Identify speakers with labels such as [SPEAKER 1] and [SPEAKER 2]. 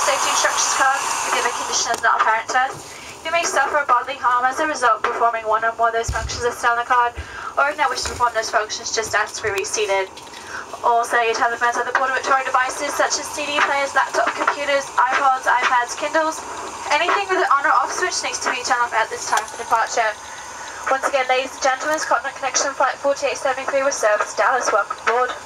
[SPEAKER 1] safety instructions card if the condition is not apparent to us. You may suffer bodily harm as a result of performing one or more of those functions listed on the card, or if you not wish to perform those functions, just ask to be reseated. Also, your telephones and other portable electronic devices such as CD players, laptop computers, iPods, iPads, Kindles, anything with an on or off switch needs to be turned off at this time for departure. Once again, ladies and gentlemen, Continental Connection Flight 4873 with service to Dallas. Welcome aboard.